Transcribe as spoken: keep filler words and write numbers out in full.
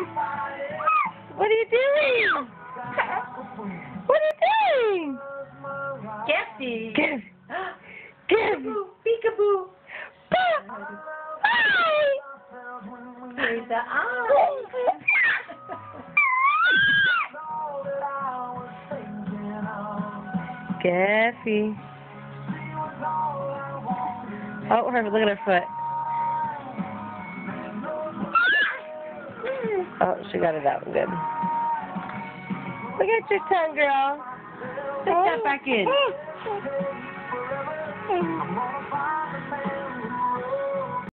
What are you doing? What are you doing? Gaffy. Give. Give. Peekaboo. Hi. Here's the eye. Gaffy. Oh, her, look at her foot. Oh, she got it out. Good. Look at your tongue, girl. Stick that back in.